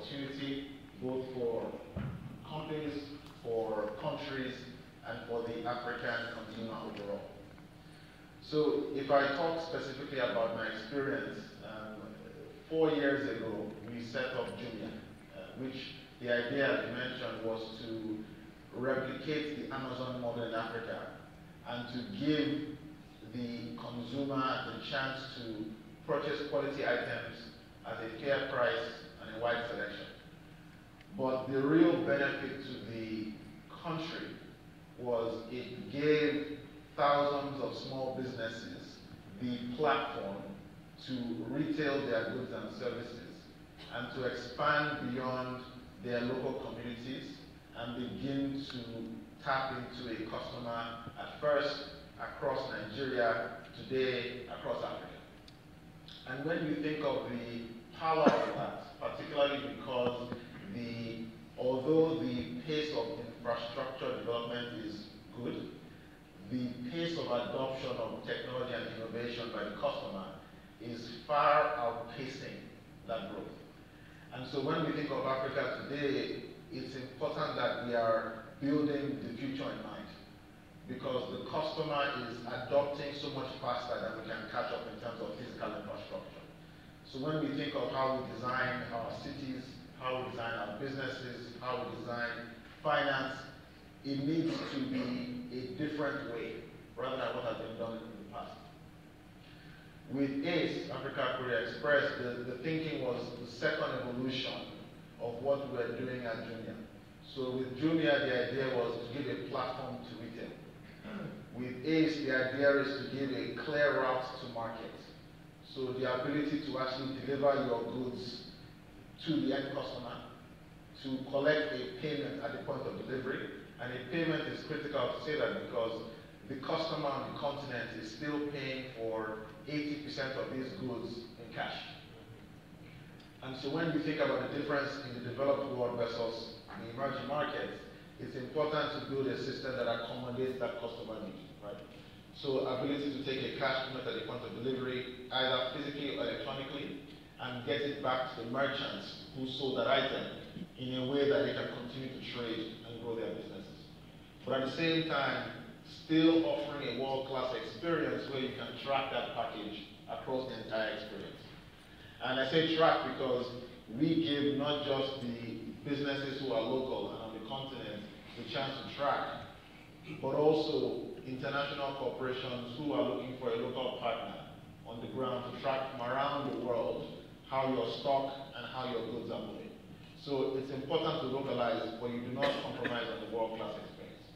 opportunity both for companies, for countries, and for the African consumer overall. So if I talk specifically about my experience, 4 years ago, we set up Jumia, which the idea, as you mentioned, was to replicate the Amazon model in Africa and to give the consumer the chance to purchase quality items at a fair price and a wide selection. But the real benefit to the country was it gave thousands of small businesses the platform to retail their goods and services and to expand beyond their local communities and begin to tap into a customer at first across Nigeria, today across Africa. And when you think of the power of that, particularly because although the pace of infrastructure development is good, the pace of adoption of technology and innovation by the customer is far outpacing that growth. And so when we think of Africa today, it's important that we are building the future in mind, because the customer is adopting so much faster than we can catch up in terms of physical infrastructure. So when we think of how we design our cities, how we design our businesses, how we design finance, it needs to be a different way rather than what has been done in the past. With ACE, Africa Courier Express, the thinking was the second evolution of what we were doing at Jumia. So with Jumia, the idea was to give a platform to retail. With ACE, the idea is to give a clear route to market. So the ability to actually deliver your goods to the end customer, to collect a payment at the point of delivery. And a payment is critical to say that because the customer on the continent is still paying for 80% of these goods in cash. And so when you think about the difference in the developed world versus the emerging markets, it's important to build a system that accommodates that customer need, right? So ability to take a cash payment at the point of delivery, either physically or electronically, and get it back to the merchants who sold that item in a way that they can continue to trade and grow their businesses. But at the same time, still offering a world-class experience where you can track that package across the entire experience. And I say track because we give not just the businesses who are local and on the continent the chance to track, but also international corporations who are looking for a local partner on the ground to track from around the world how your stock and how your goods are moving. So it's important to localize, but you do not compromise on the world-class experience.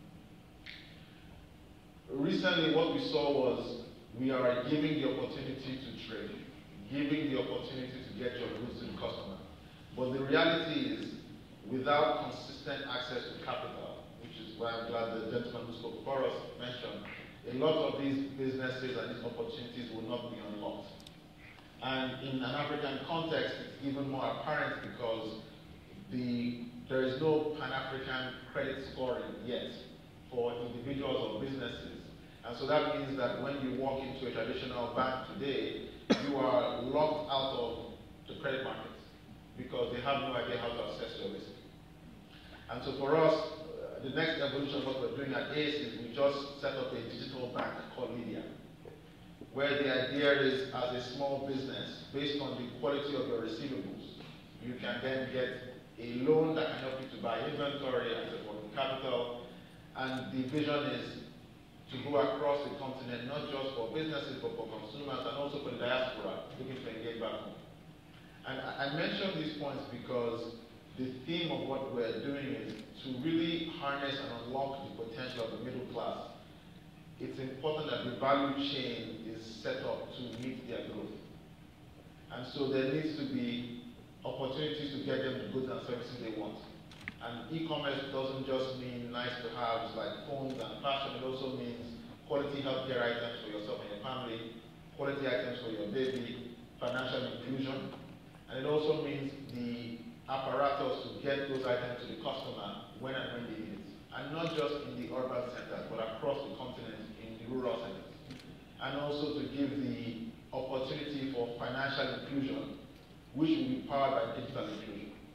Recently, what we saw was we are giving the opportunity to trade, giving the opportunity to get your goods to the customer. But the reality is, without consistent access to capital, which is why I'm glad the gentleman who spoke before us mentioned, a lot of these businesses and these opportunities will not be unlocked. And in an African context, it's even more apparent because there is no Pan-African credit scoring yet for individuals or businesses. And so that means that when you walk into a traditional bank today, you are locked out of the credit markets because they have no idea how to assess your risk. And so for us, the next evolution of what we're doing at ACE is we just set up a digital bank called Lydia, where the idea is, as a small business, based on the quality of your receivables, you can then get a loan that can help you to buy inventory and working capital. And the vision is to go across the continent, not just for businesses, but for consumers and also for the diaspora looking to engage back home. And I mention these points because the theme of what we're doing is to really harness and unlock the potential of the middle class. It's important that the value chain is set up to meet their growth. And so there needs to be opportunities to get them the goods and services they want. And e-commerce doesn't just mean nice to have like phones and fashion, it also means quality healthcare items for yourself and your family, quality items for your baby, financial inclusion, and it also means the apparatus to get those items to the customer when and when they need it. And not just in the urban centers, but across the continent in the rural centers. And also to give the opportunity for financial inclusion, which will be powered by digital inclusion.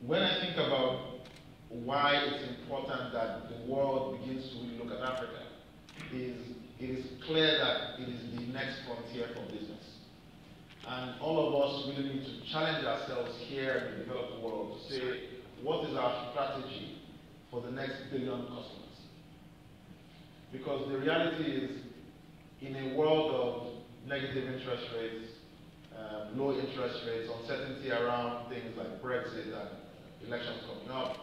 when I think about why it's important that the world begins to really look at Africa, it is clear that it is the next frontier for business. And all of us really need to challenge ourselves here in the developed world to say, what is our strategy for the next billion customers? Because the reality is, in a world of negative interest rates, low interest rates, uncertainty around things like Brexit and elections coming up,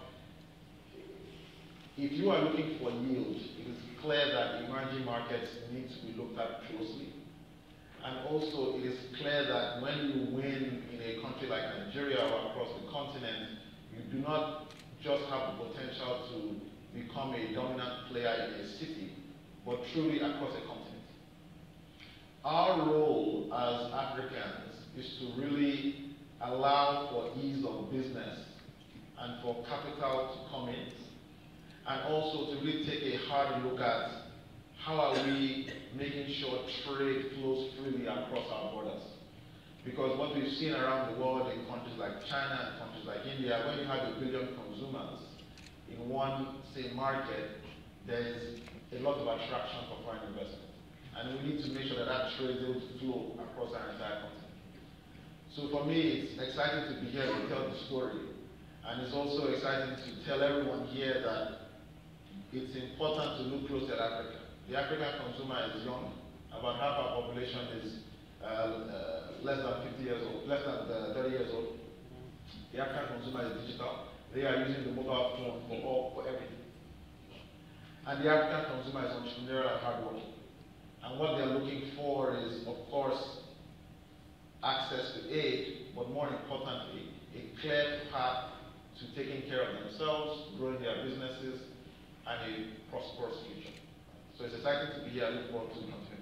if you are looking for yield, it is clear that emerging markets need to be looked at closely. And also, it is clear that when you win in a country like Nigeria or across the continent, you do not just have the potential to become a dominant player in a city, but truly across a continent. Our role as Africans is to really allow for ease of business and for capital to come in, and also to really take a hard look at how are we making sure trade flows freely across our borders. Because what we've seen around the world in countries like China and countries like India, when you have 1 billion consumers in one, say, market, there's a lot of attraction for foreign investment. And we need to make sure that that trade is able to flow across our entire continent. So for me, it's exciting to be here to tell the story. And it's also exciting to tell everyone here that it's important to look closely at Africa. The African consumer is young. About half our population is less than 50 years old, less than 30 years old. The African consumer is digital. They are using the mobile phone for everything. And the African consumer is entrepreneurial and hardworking. And what they're looking for is, of course, access to aid, but more importantly, a clear path to taking care of themselves, growing their businesses, and a prosperous future. So it's exciting to be here. I look forward to continuing.